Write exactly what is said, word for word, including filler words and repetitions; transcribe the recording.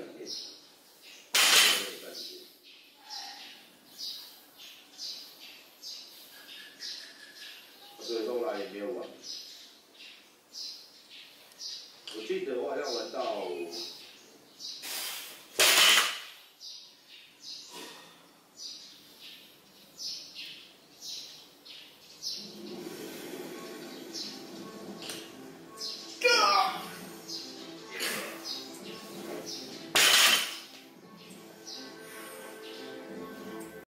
点，这个感觉。所以后来也没有玩。我记得我好像玩到。